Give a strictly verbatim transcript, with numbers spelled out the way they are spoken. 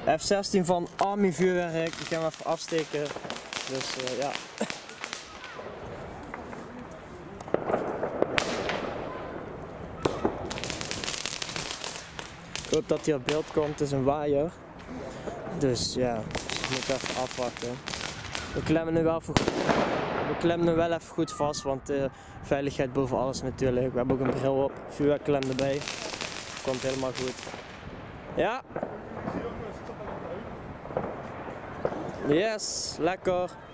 F zestien van Army vuurwerk. Ik ga hem even afsteken. Dus uh, ja. Ik hoop dat hij op beeld komt. Het is een waaier. Dus ja, ik moet even afwachten. We klemmen nu wel, we klemmen nu wel even goed vast, want uh, veiligheid boven alles natuurlijk. We hebben ook een bril op, vuurwerkklem erbij. Komt helemaal goed. Ja. Yes, lekker.